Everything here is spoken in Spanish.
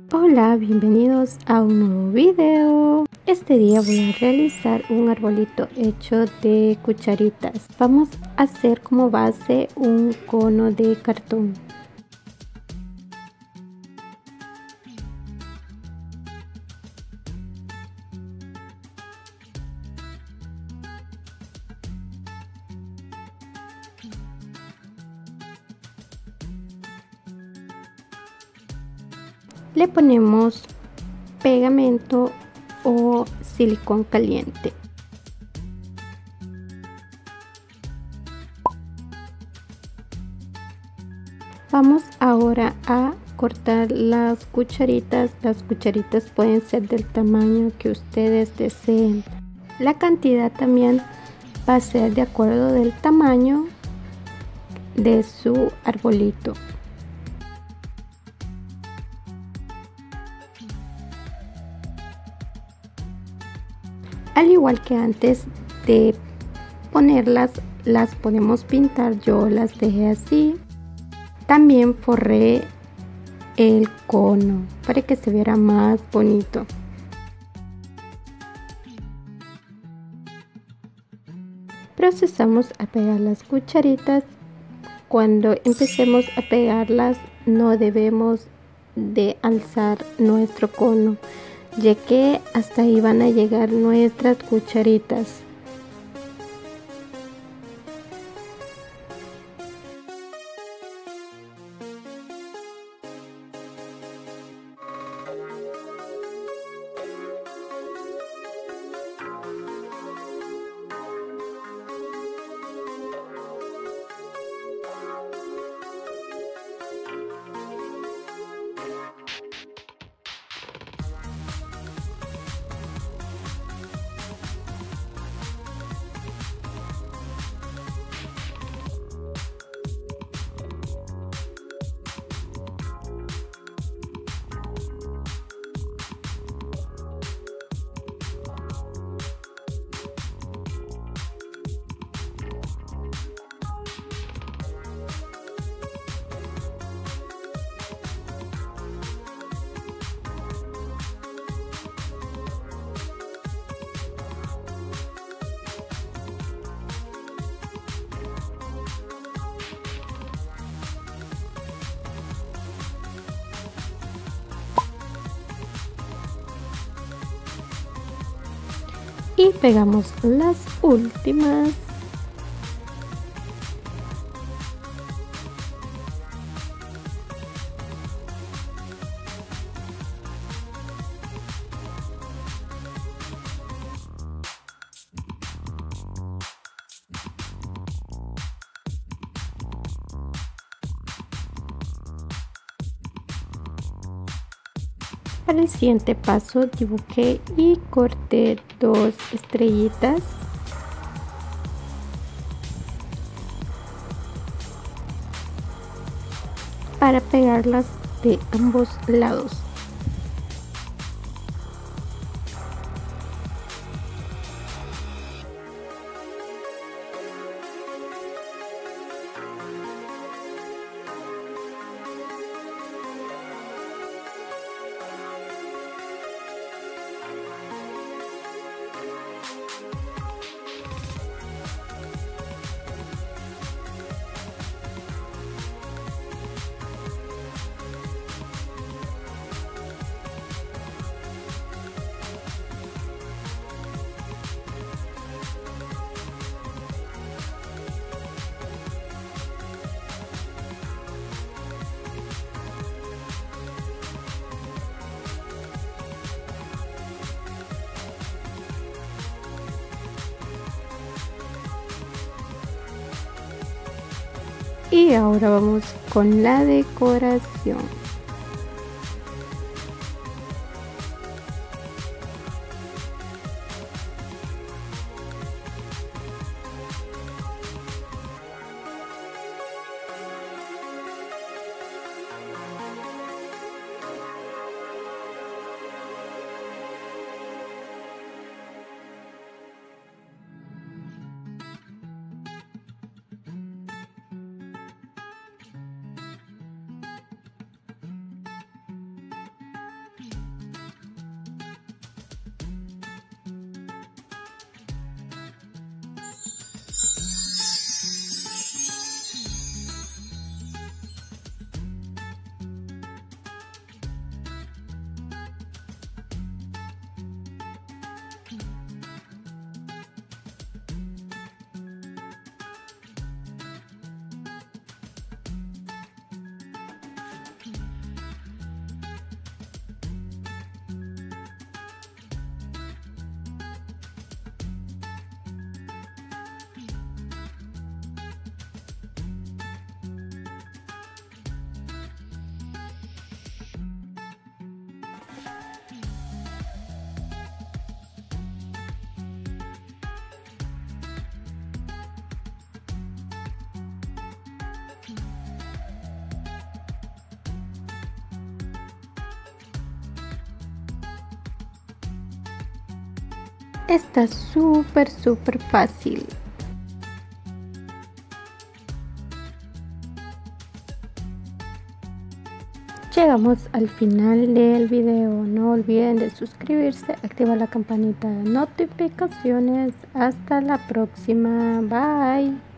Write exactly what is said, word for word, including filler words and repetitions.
Hola, bienvenidos a un nuevo video. Este día voy a realizar un arbolito hecho de cucharitas. Vamos a hacer como base un cono de cartón. Le ponemos pegamento o silicón caliente. Vamos ahora a cortar las cucharitas. Las cucharitas pueden ser del tamaño que ustedes deseen. La cantidad también va a ser de acuerdo del tamaño de su arbolito. Al igual que antes de ponerlas, las podemos pintar. Yo las dejé así. También forré el cono para que se viera más bonito. Procesamos a pegar las cucharitas. Cuando empecemos a pegarlas, no debemos de alzar nuestro cono, ya que hasta ahí van a llegar nuestras cucharitas. Y pegamos las últimas. Para el siguiente paso dibujé y corté dos estrellitas para pegarlas de ambos lados. Y ahora vamos con la decoración. Está súper, súper fácil. Llegamos al final del video. No olviden de suscribirse, activar la campanita de notificaciones. Hasta la próxima. Bye.